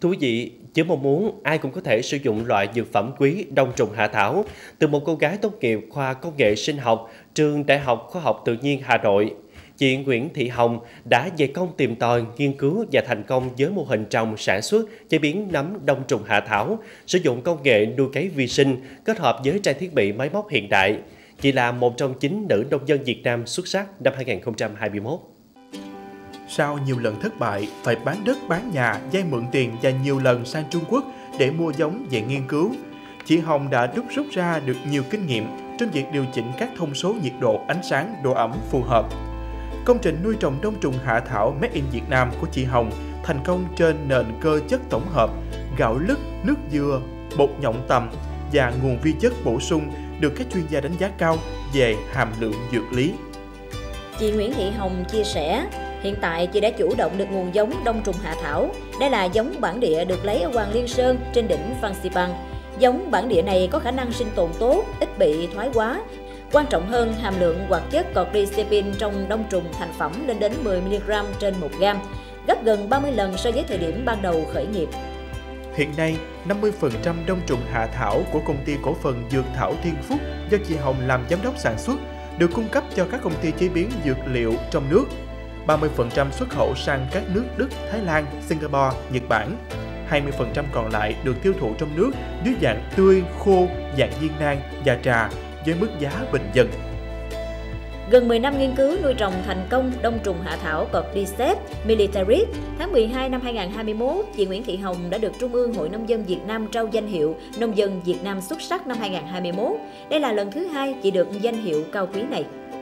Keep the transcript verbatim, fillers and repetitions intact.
Thú vị, với mong muốn ai cũng có thể sử dụng loại dược phẩm quý đông trùng hạ thảo từ một cô gái tốt nghiệp khoa công nghệ sinh học trường Đại học Khoa học Tự nhiên Hà Nội, chị Nguyễn Thị Hồng đã dày công tìm tòi, nghiên cứu và thành công với mô hình trồng, sản xuất, chế biến nấm đông trùng hạ thảo, sử dụng công nghệ nuôi cấy vi sinh kết hợp với trang thiết bị máy móc hiện đại. Chị là một trong chín nữ nông dân Việt Nam xuất sắc năm hai nghìn không trăm hai mươi mốt. Sau nhiều lần thất bại, phải bán đất bán nhà, vay mượn tiền và nhiều lần sang Trung Quốc để mua giống về nghiên cứu, chị Hồng đã đúc rút ra được nhiều kinh nghiệm trong việc điều chỉnh các thông số nhiệt độ, ánh sáng, độ ẩm phù hợp. Công trình nuôi trồng đông trùng hạ thảo Made in Việt Nam của chị Hồng thành công trên nền cơ chất tổng hợp, gạo lứt, nước dừa, bột nhộng tằm và nguồn vi chất bổ sung được các chuyên gia đánh giá cao về hàm lượng dược lý. Chị Nguyễn Thị Hồng chia sẻ, hiện tại chị đã chủ động được nguồn giống đông trùng hạ thảo. Đây là giống bản địa được lấy ở Hoàng Liên Sơn trên đỉnh Phan Xipang. Giống bản địa này có khả năng sinh tồn tốt, ít bị thoái hóa. Quan trọng hơn, hàm lượng hoạt chất cordycepin trong đông trùng thành phẩm lên đến mười mi-li-gam trên một gam, gấp gần ba mươi lần so với thời điểm ban đầu khởi nghiệp. Hiện nay, năm mươi phần trăm đông trùng hạ thảo của công ty cổ phần Dược Thảo Thiên Phúc do chị Hồng làm giám đốc sản xuất được cung cấp cho các công ty chế biến dược liệu trong nước. ba mươi phần trăm xuất khẩu sang các nước Đức, Thái Lan, Singapore, Nhật Bản. hai mươi phần trăm còn lại được tiêu thụ trong nước dưới dạng tươi, khô, dạng viên nang và trà với mức giá bình dân. Gần mười năm nghiên cứu nuôi trồng thành công đông trùng hạ thảo Cordyceps militaris, tháng mười hai năm hai nghìn không trăm hai mươi mốt, chị Nguyễn Thị Hồng đã được Trung ương Hội Nông dân Việt Nam trao danh hiệu Nông dân Việt Nam xuất sắc năm hai nghìn không trăm hai mươi mốt. Đây là lần thứ hai chị được danh hiệu cao quý này.